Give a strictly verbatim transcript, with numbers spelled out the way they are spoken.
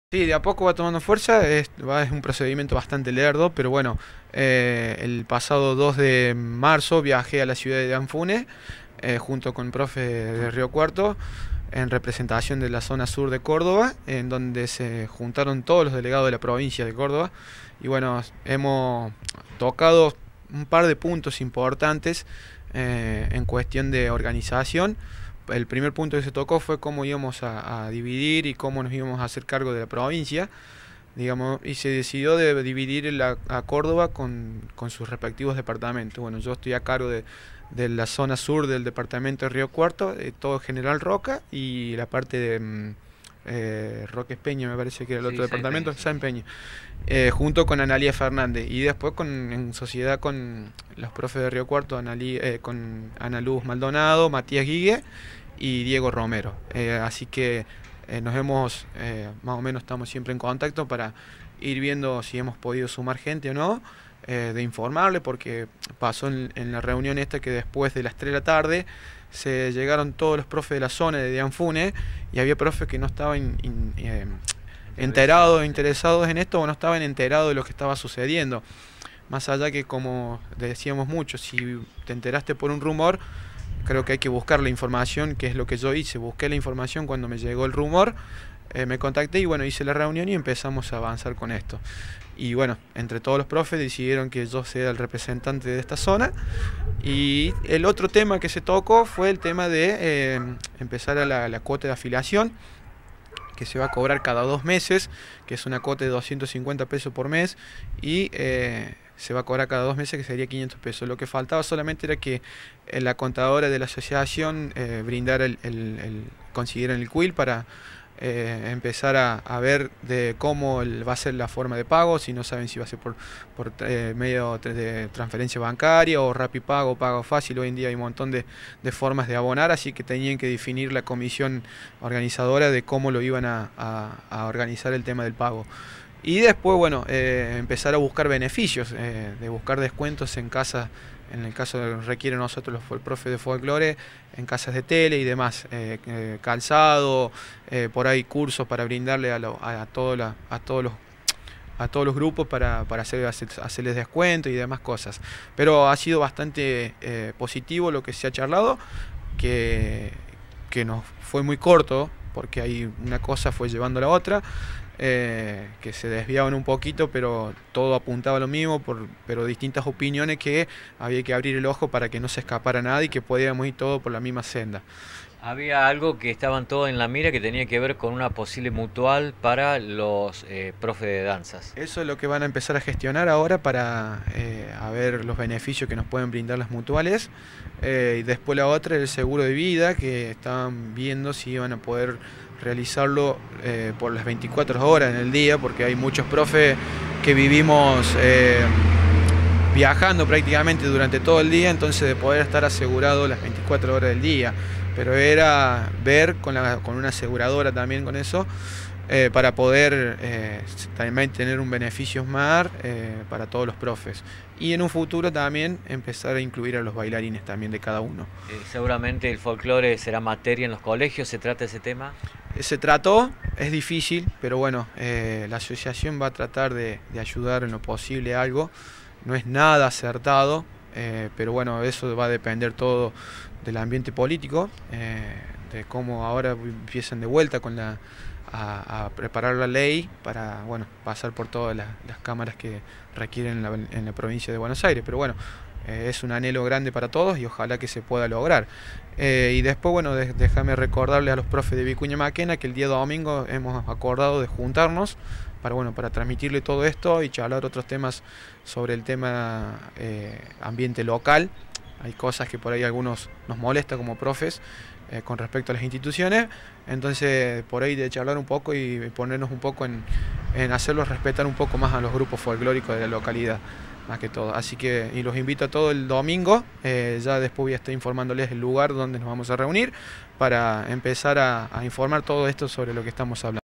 Sí, de a poco va tomando fuerza, es, va- es un procedimiento bastante lerdo, pero bueno, eh, el pasado dos de marzo viajé a la ciudad de Anfune eh, junto con el profe de Río Cuarto en representación de la zona sur de Córdoba, en donde se juntaron todos los delegados de la provincia de Córdoba y bueno, hemos tocado un par de puntos importantes eh, en cuestión de organización. El primer punto que se tocó fue cómo íbamos a, a dividir y cómo nos íbamos a hacer cargo de la provincia, digamos, y se decidió de dividir la, a Córdoba con, con sus respectivos departamentos. Bueno, yo estoy a cargo de, de la zona sur del departamento de Río Cuarto, de todo General Roca y la parte de mm, eh, Roque Peña, me parece que era el Sí, otro Sáenz Peña, departamento, sí. San Peña, eh, junto con Analía Fernández y después con, en sociedad con los profes de Río Cuarto, Analí, eh, con Ana Luz Maldonado, Matías Guille y Diego Romero. Eh, así que eh, nos hemos, eh, más o menos estamos siempre en contacto para ir viendo si hemos podido sumar gente o no, eh, de informarle, porque pasó en, en la reunión esta que después de las tres de la tarde se llegaron todos los profes de la zona de Dianfune y había profes que no estaban in, eh, enterados, Interiorizado, sí. interesados en esto o no estaban enterados de lo que estaba sucediendo. Más allá que, como decíamos mucho, si te enteraste por un rumor, creo que hay que buscar la información, que es lo que yo hice. Busqué la información cuando me llegó el rumor, eh, me contacté y bueno, hice la reunión y empezamos a avanzar con esto. Y bueno, entre todos los profes decidieron que yo sea el representante de esta zona. Y el otro tema que se tocó fue el tema de eh, empezar a la, la cuota de afiliación, que se va a cobrar cada dos meses, que es una cuota de doscientos cincuenta pesos por mes, y eh, se va a cobrar cada dos meses, que sería quinientos pesos. Lo que faltaba solamente era que eh, la contadora de la asociación eh, brindara el, el, el, consiguieran el quill para eh, empezar a, a ver de cómo el, va a ser la forma de pago, si no saben si va a ser por, por eh, medio de transferencia bancaria o Rapipago, pago fácil. Hoy en día hay un montón de, de formas de abonar, así que tenían que definir la comisión organizadora de cómo lo iban a, a, a organizar el tema del pago. Y después, bueno, eh, empezar a buscar beneficios, eh, de buscar descuentos en casas, en el caso que requiere nosotros los, el profe de folclore, en casas de tele y demás, eh, eh, calzado, eh, por ahí cursos para brindarle a, lo, a, a, todo la, a todos los a todos los grupos para, para hacer, hacer, hacerles descuento y demás cosas. Pero ha sido bastante eh, positivo lo que se ha charlado, que, que nos fue muy corto, porque hay una cosa fue llevando a la otra, eh, que se desviaban un poquito, pero todo apuntaba a lo mismo, por, pero distintas opiniones que había que abrir el ojo para que no se escapara nada y que podíamos ir todo por la misma senda. Había algo que estaban todos en la mira que tenía que ver con una posible mutual para los eh, profes de danzas. Eso es lo que van a empezar a gestionar ahora para eh, a ver los beneficios que nos pueden brindar las mutuales. Eh, y después la otra, el seguro de vida, que estaban viendo si iban a poder realizarlo eh, por las veinticuatro horas en el día, porque hay muchos profes que vivimos eh, viajando prácticamente durante todo el día, entonces de poder estar asegurado las veinticuatro horas del día. Pero era ver con, la, con una aseguradora también con eso, eh, para poder eh, también tener un beneficio más eh, para todos los profes. Y en un futuro también empezar a incluir a los bailarines también de cada uno. Eh, seguramente el folclore será materia en los colegios, ¿se trata ese tema? Se trató, es difícil, pero bueno, eh, la asociación va a tratar de, de ayudar en lo posible a algo. No es nada acertado, eh, pero bueno, eso va a depender todo del ambiente político, eh, de cómo ahora empiezan de vuelta con la, a, a preparar la ley para, bueno, pasar por todas las, las cámaras que requieren en la, en la provincia de Buenos Aires. Pero bueno, eh, es un anhelo grande para todos y ojalá que se pueda lograr. Eh, y después, bueno, de, déjame recordarle a los profes de Vicuña Maquena que el día domingo hemos acordado de juntarnos para, bueno, para transmitirle todo esto y charlar otros temas sobre el tema eh, ambiente local. Hay cosas que por ahí algunos nos molesta como profes eh, con respecto a las instituciones, entonces por ahí de charlar un poco y ponernos un poco en, en hacerlos respetar un poco más a los grupos folclóricos de la localidad, más que todo. Así que, y los invito a todo el domingo, eh, ya después voy a estar informándoles el lugar donde nos vamos a reunir para empezar a, a informar todo esto sobre lo que estamos hablando.